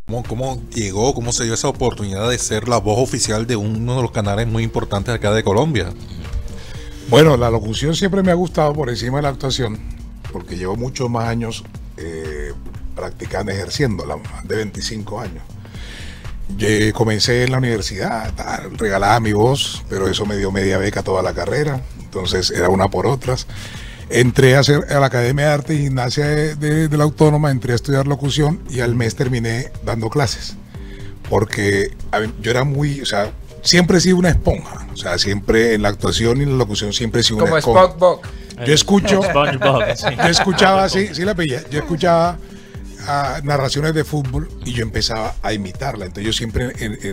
¿Cómo llegó, cómo se dio esa oportunidad de ser la voz oficial de uno de los canales muy importantes acá de Colombia? Bueno, la locución siempre me ha gustado por encima de la actuación, porque llevo muchos más años practicando, ejerciéndola, más de 25 años. Yo comencé en la universidad, regalaba mi voz, pero eso me dio media beca toda la carrera, entonces era una por otras. Entré a la Academia de Arte y Gimnasia de la Autónoma, entré a estudiar locución y al mes terminé dando clases, porque yo era o sea, siempre he sido una esponja, o sea, siempre en la actuación y en la locución siempre he sido una esponja. Como SpongeBob. Yo escuchaba, sí la pilla, yo escuchaba narraciones de fútbol y yo empezaba a imitarla. Entonces yo siempre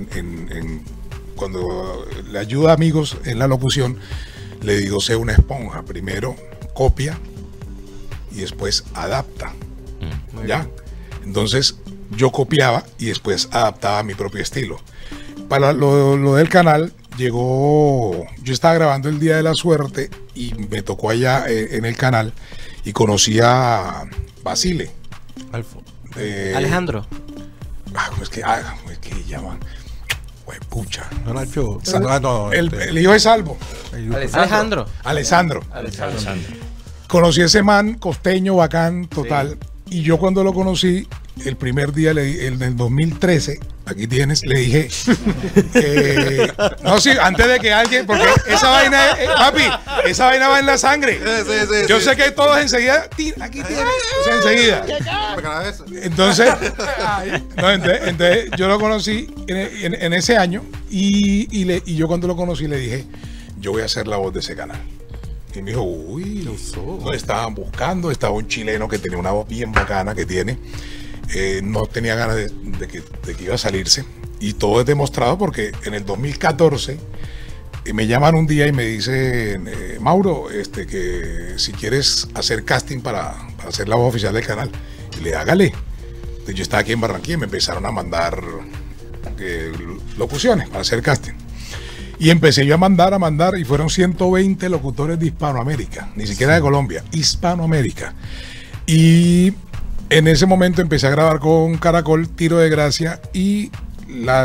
cuando le ayudo a amigos en la locución, le digo, sé una esponja, primero copia y después adapta. ¿Ya? Entonces yo copiaba y después adaptaba a mi propio estilo. Para lo del canal, yo estaba grabando El Día de la Suerte y me tocó allá en el canal y conocí a Basile. Alejandro. ¿Cómo es que llaman? Pucha. El hijo de Salvo. Alessandro. Conocí a ese man, costeño, bacán, total. Sí. Y yo cuando lo conocí, el primer día, en el 2013, aquí tienes, le dije, no, sí, antes de que alguien, porque esa vaina, papi, esa vaina va en la sangre. Yo sé que todos enseguida, aquí tienes, o sea, enseguida. Entonces, entonces yo lo conocí en ese año y yo cuando lo conocí le dije, yo voy a ser la voz de ese canal. Y me dijo, uy, no estaban buscando, estaba un chileno que tenía una voz bien bacana que tiene. No tenía ganas de que iba a salirse. Y todo es demostrado porque en el 2014 me llaman un día y me dicen, Mauro, que si quieres hacer casting para ser la voz oficial del canal. Y le hágale. Entonces yo estaba aquí en Barranquilla y me empezaron a mandar locuciones para hacer casting. Y empecé yo a mandar y fueron 120 locutores de Hispanoamérica, ni siquiera de Colombia, Hispanoamérica. Y en ese momento empecé a grabar con Caracol, Tiro de Gracia y la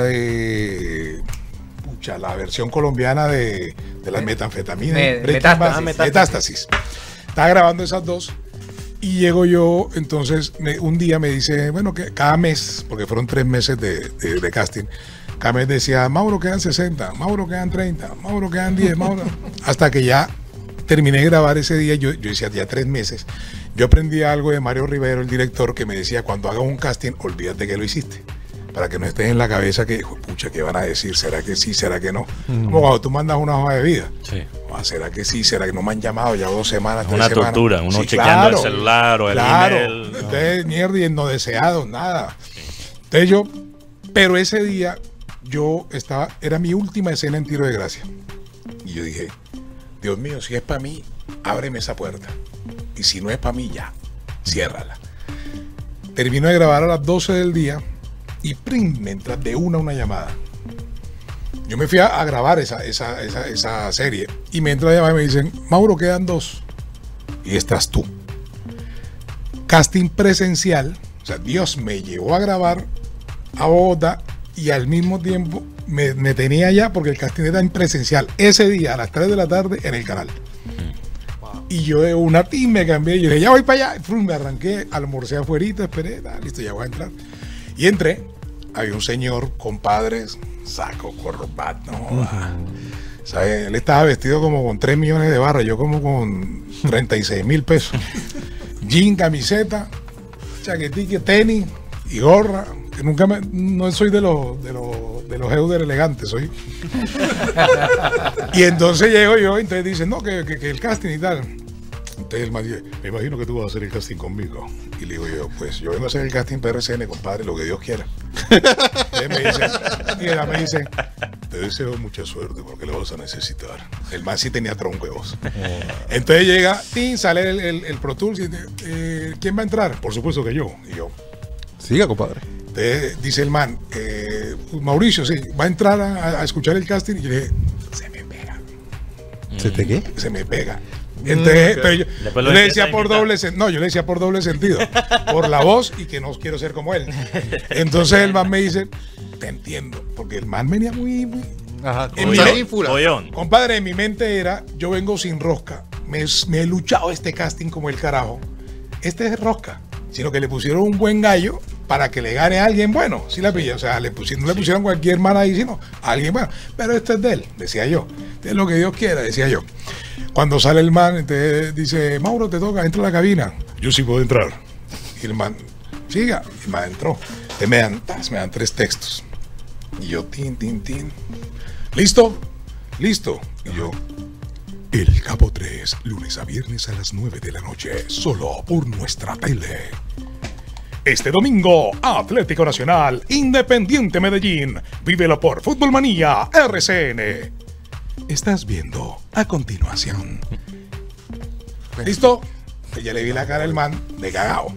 versión colombiana de las metanfetaminas, Metástasis. Estaba grabando esas dos y llego yo, entonces un día me dice, bueno, que cada mes, porque fueron 3 meses de casting, cada mes decía, Mauro quedan 60, Mauro quedan 30, Mauro quedan 10, Mauro. Hasta que ya terminé de grabar ese día, yo decía ya 3 meses. Yo aprendí algo de Mario Rivero, el director, que me decía, cuando hagas un casting, olvídate que lo hiciste. Para que no estés en la cabeza que, pucha, ¿qué van a decir? ¿Será que sí? ¿Será que no? Como cuando tú mandas una hoja de vida. Sí. ¿Será que sí? ¿Será que no me han llamado ya 2 semanas? Una tortura, uno sí, chequeando el celular o el email. Entonces, mierda, y no deseado, nada. Entonces pero ese día era mi última escena en Tiro de Gracia. Y yo dije, Dios mío, si es para mí, ábreme esa puerta. Y si no es para mí, ya, ciérrala. Termino de grabar a las 12 del día y ¡prim!, me entra de una llamada. Yo me fui a grabar esa serie y me entra la llamada y me dicen, Mauro, quedan 2 y estás tú. Casting presencial, o sea, Dios me llevó a grabar a Bogotá y al mismo tiempo me tenía allá porque el casting era en presencial ese día a las 3 de la tarde en el canal. Y yo de una team me cambié y yo dije, ya voy para allá. Me arranqué, almorcé afuera, esperé, listo, ya voy a entrar. Y entré, había un señor con padres, saco, corbata, no, ¿sabes? Él estaba vestido como con 3 millones de barras, yo como con 36,000 pesos. Jean, camiseta, chaquetique, tenis y gorra. Que no soy de los Euder elegantes, soy. Y entonces llego yo, entonces dicen, no, que el casting y tal. Entonces el man dice, me imagino que tú vas a hacer el casting conmigo. Y le digo yo, pues yo vengo a hacer el casting para RCN, compadre, lo que Dios quiera. Entonces me dice, te deseo mucha suerte porque lo vas a necesitar. El man sí tenía tronco de voz. Entonces llega, sale el Pro Tools y dice, ¿quién va a entrar? Por supuesto que yo. Y yo, siga, compadre. Entonces dice el man, Mauricio, sí, va a entrar a escuchar el casting. Y yo le dije, se me pega. ¿Se te qué? Se me pega. Entonces, pero yo Después lo le empieza decía a por imitar. doble sentido. No, yo le decía por doble sentido. Por la voz y que no quiero ser como él. Entonces el man me dice, te entiendo. Porque el man venía muy. Ajá. En mi- Bollón. Compadre, en mi mente era, yo vengo sin rosca. Me he luchado este casting como el carajo. Este es rosca. Sino que le pusieron un buen gallo para que le gane a alguien bueno. Sí la pilla. O sea, no le pusieron cualquier man ahí, sino a alguien bueno. Pero este es de él, decía yo. Es lo que Dios quiera, decía yo. Cuando sale el man, entonces dice, Mauro, te toca, entra a la cabina. Yo sí puedo entrar. Y el man, siga. Y el man entró. Entonces me dan 3 textos. Y yo, tin. ¿Listo? Listo. Y yo, El Cabo 3, lunes a viernes a las 9 de la noche, solo por nuestra tele. Este domingo, Atlético Nacional, Independiente Medellín, vívelo por Fútbol Manía RCN. Estás viendo a continuación. ¿Listo? Ya le vi la cara al man de cagao.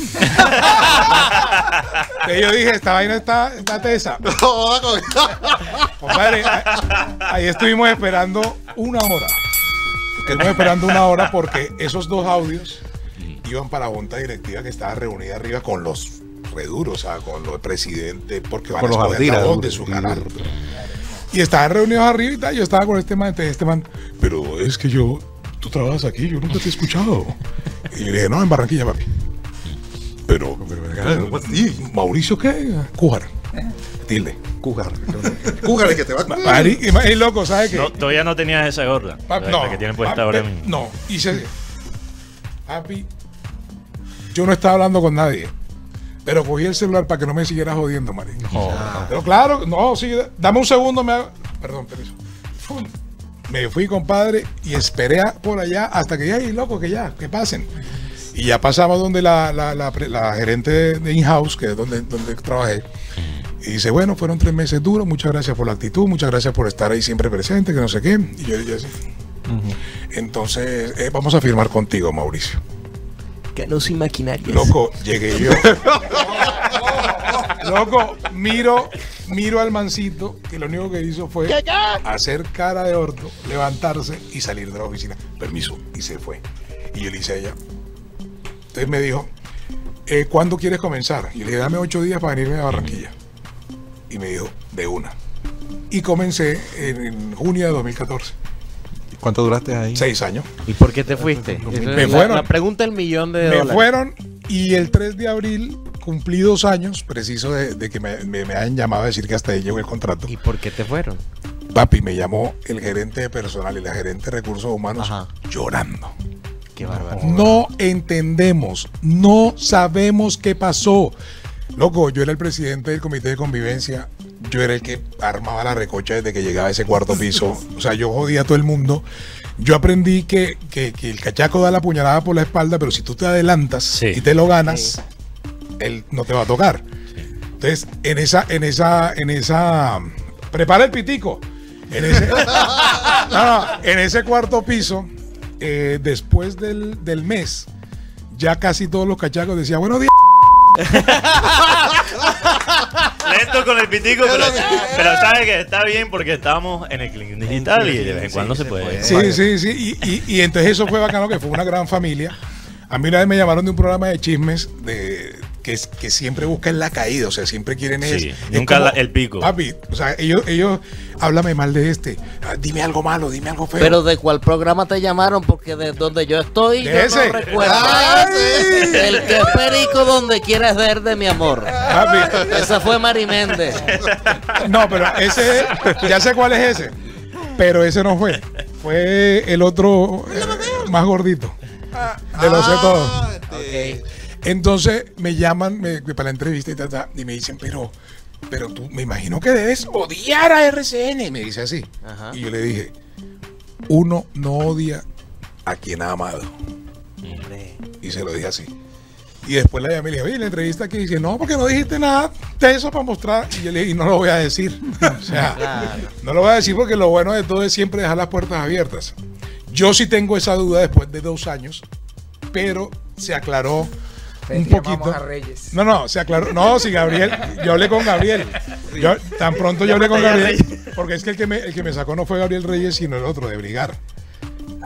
Y yo dije, esta vaina está tesa. Compadre, ahí estuvimos esperando 1 hora. Estuvimos esperando 1 hora porque esos 2 audios iban para la junta directiva que estaba reunida arriba con los reduros, o sea, con los presidentes, porque van Con a los escoger la ardiras, voz de su canal. Y estaban reunidos arriba y tal. Yo estaba con este man, pero es que tú trabajas aquí, yo nunca te he escuchado. Y yo le dije, no, en Barranquilla, papi. Pero Mauricio, ¿qué? Cújar. Tilde. Cújar. Cúgale que te va a... Y loco, ¿sabes qué? No, todavía no tenías esa gorra. La que tienen puesta ahora mismo. No, papi, yo no estaba hablando con nadie, pero cogí el celular para que no me siguiera jodiendo, marico. Pero claro, no, sí, dame un segundo, perdón, permiso. Me fui, compadre, y esperé por allá hasta que ya, loco, que pasen. Y ya pasamos donde la gerente de in-house, que es donde trabajé. Y dice, bueno, fueron 3 meses duros, muchas gracias por la actitud, muchas gracias por estar ahí siempre presente, que no sé qué. Y yo así. Entonces, vamos a firmar contigo, Mauricio. Canos y maquinarias. Loco, llegué yo. Loco, miro al mancito, que lo único que hizo fue hacer cara de orto, levantarse y salir de la oficina. Permiso, y se fue. Y yo le hice a ella. Entonces me dijo, ¿cuándo quieres comenzar? Y le dije, dame 8 días para venirme a Barranquilla. Y me dijo, de una. Y comencé en junio de 2014. ¿Cuánto duraste ahí? 6 años. ¿Y por qué te fuiste? Me fueron. La pregunta del millón de Me dólares. fueron y el 3 de abril cumplí 2 años, preciso de que me hayan llamado a decir que hasta ahí llegó el contrato. ¿Y por qué te fueron? Papi, me llamó el gerente de personal y la gerente de recursos humanos llorando. Qué bárbaro. No entendemos, no sabemos qué pasó. Loco, yo era el presidente del comité de convivencia, yo era el que armaba la recocha desde que llegaba a ese 4º piso. O sea, yo jodía a todo el mundo. Yo aprendí que el cachaco da la puñalada por la espalda, pero si tú te adelantas y te lo ganas, él no te va a tocar. Entonces, en esa, prepara el pitico. En ese 4º piso, después del mes, ya casi todos los cachacos decían, buenos días. Lento con el pitico, pero sabes que está bien porque estamos en el Clean Digital y de vez en cuando se puede. Sí. Y entonces eso fue bacano, que fue una gran familia. A mí una vez me llamaron de un programa de chismes que siempre buscan la caída, o sea, siempre quieren nunca como, el pico. Papi, o sea, ellos háblame mal de dime algo malo, dime algo feo. Pero ¿de cuál programa te llamaron? Porque de donde yo estoy, yo ese. no recuerdo. El que es perico donde quieres ver de mi amor. Papi. Esa fue Mari Méndez. No, pero ese, ya sé cuál es ese, pero ese no fue. Fue el otro más gordito. De lo sé todo. Okay. Entonces me llaman para la entrevista y me dicen, pero tú me imagino que debes odiar a RCN. Me dice así. Ajá. Y yo le dije, uno no odia a quien ha amado. Y se lo dije así. Y después la llamé y le dije, oye, la entrevista aquí dice, no, porque no dijiste nada de eso para mostrar. Y yo le dije, y no lo voy a decir. O sea, no lo voy a decir porque lo bueno de todo es siempre dejar las puertas abiertas. Yo sí tengo esa duda después de 2 años, pero se aclaró un poquito. A Reyes. No, se aclaró. No, si Gabriel, yo hablé con Gabriel. Tan pronto yo hablé con Gabriel, porque es que el que me sacó no fue Gabriel Reyes, sino el otro de Brigar.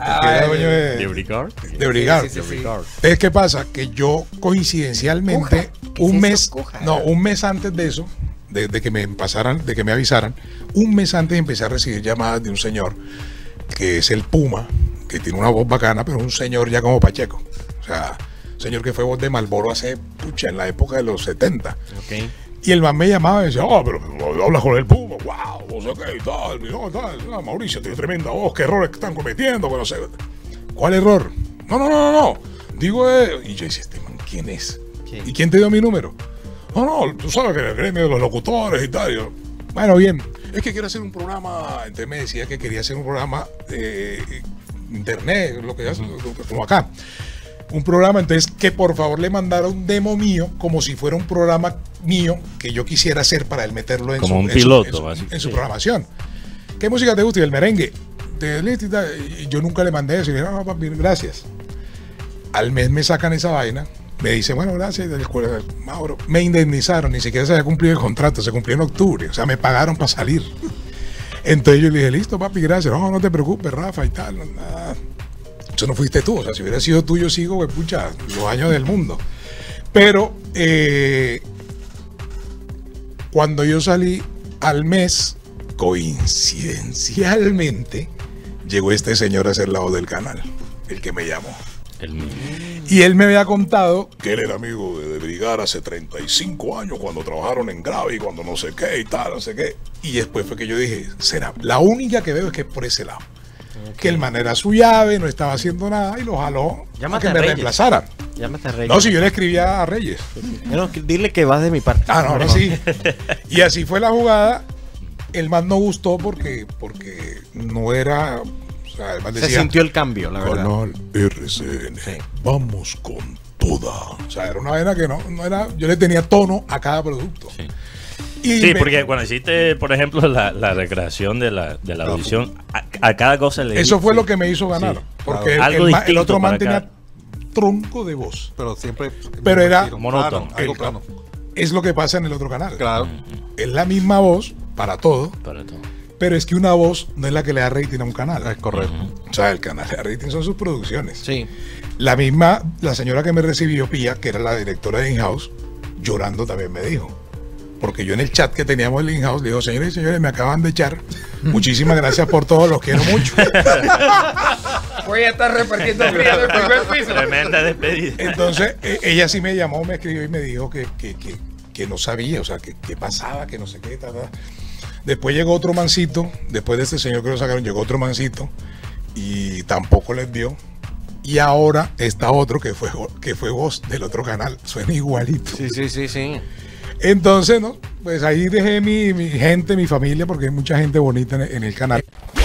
que era dueño ¿De Brigard? de Brigard. Sí, sí, sí. Entonces, ¿qué pasa? Que yo coincidencialmente, un mes antes de eso, de que me pasaran, de que me avisaran, un mes antes empecé a recibir llamadas de un señor que es el Puma, que tiene una voz bacana, pero un señor ya como Pacheco. O sea, un señor que fue voz de Marlboro hace, pucha, en la época de los 70. Ok. Y el man me llamaba y decía, pero hablas con el Puma, wow, no sé qué y tal, no, tal. No, Mauricio, tiene tremenda voz, qué errores están cometiendo, que no sé. ¿Cuál error? No. Digo, y yo decía, este man, ¿quién es? ¿Quién? ¿Y quién te dio mi número? No, tú sabes que en el gremio de los locutores y tal. Y yo, bueno, bien, es que quiero hacer un programa, entonces me decía que quería hacer un programa de internet, lo que hace, como acá. Un programa, entonces que por favor le mandara un demo mío, como si fuera un programa mío que yo quisiera hacer para él meterlo en como su, un en piloto, su, básicamente. en su programación. ¿Qué música te gusta? Y el merengue. Y yo nunca le mandé eso. Y dije, no, papi, gracias. Al mes me sacan esa vaina. Me dice, bueno, gracias. Mauro, me indemnizaron. Ni siquiera se había cumplido el contrato. Se cumplió en octubre. O sea, me pagaron para salir. Entonces yo le dije, listo, papi, gracias. No te preocupes, Rafa y tal. Nada. Eso no fuiste tú. O sea, si hubiera sido tú, yo sigo, pues, pucha, los años del mundo. Pero cuando yo salí al mes, coincidencialmente, llegó este señor a ser la voz del canal, el que me llamó. El mismo. Y él me había contado que él era amigo de Brigard hace 35 años, cuando trabajaron en Gravi, cuando no sé qué y tal, no sé qué. Y después fue que yo dije, será. La única que veo es que es por ese lado. Okay. Que el man era su llave, no estaba haciendo nada y lo jaló a que me reemplazara. Llámate a Reyes. No, si yo le escribía a Reyes. Bueno, dile que vas de mi parte. Ah, no, sí. Y así fue la jugada. El man no gustó porque no era... O sea, el man decía, se sintió el cambio, la verdad. Canal RCN, sí. Vamos con toda. O sea, era una vaina que no era... Yo le tenía tono a cada producto. Sí. Sí, porque cuando hiciste, por ejemplo, la recreación de la audición, a cada cosa le... Eso fue lo que me hizo ganar. Sí, porque claro. el otro man tenía tronco de voz. Pero siempre... Pero era... monótono. Algo plano. Es lo que pasa en el otro canal. Claro. Es la misma voz para todo. Para todo. Pero es que una voz no es la que le da rating a un canal. Es correcto. O sea, el canal le da rating son sus producciones. Sí. La señora que me recibió, Pía, que era la directora de In-House, llorando también me dijo. Porque yo en el chat que teníamos el In-House le digo, señores y señores, me acaban de echar. Muchísimas gracias por todo, los quiero mucho. Voy a estar repartiendo frío del primer piso. Tremenda despedida. Entonces, ella sí me llamó, me escribió y me dijo que no sabía, o sea, que pasaba, que no sé qué, tal. Después llegó otro mancito, después de este señor que lo sacaron, llegó otro mancito y tampoco les dio. Y ahora está otro que fue voz del otro canal, suena igualito. Sí. Entonces, ¿no? Pues ahí dejé mi gente, mi familia, porque hay mucha gente bonita en el canal.